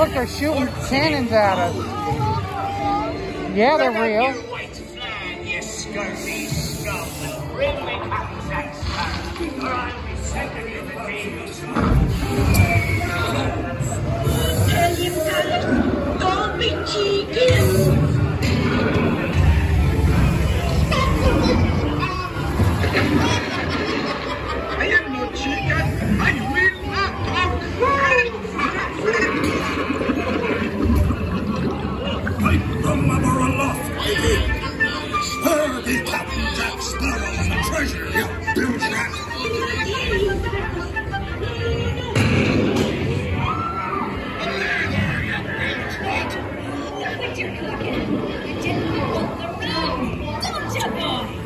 look, they're shooting cannons at us. Yeah, they're real. White flag, you scurvy scum. Bring me Captain Jack Sparrow, or I'll be sending you the things. Tell you that, don't be cheeky. I am no chicken. I will not talk. Right from above aloft, spur the Captain Jack Sparrow and the treasure, you bilge rat. There, you bilge rat. Quit your cooking. You didn't walk the road, don't you, boy?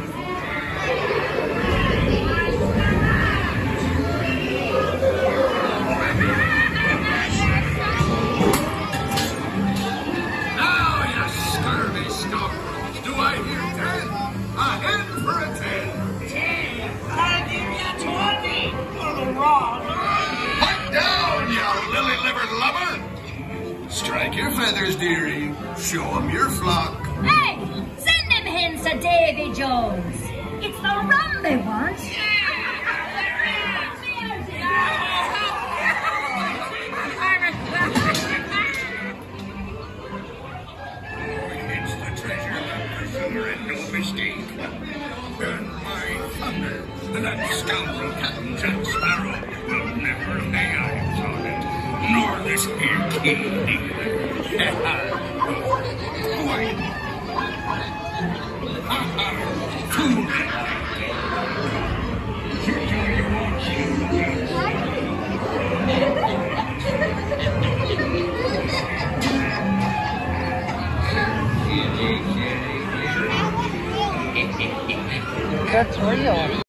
Now, you scurvy scoundrels, do I hear 10? A hand for a 10. 10. I'll give you 20 for the wrong. Pipe down, you lily-livered lubber. Strike your feathers, dearie. Show 'em your flock. Hey, send them hens to Davy Jones. It's the rum they want. It's the treasure, sugar and no mistake. And my thunder, that scoundrel Captain Jack Sparrow will never lay eyes on it, nor this here king either. Why? That's real.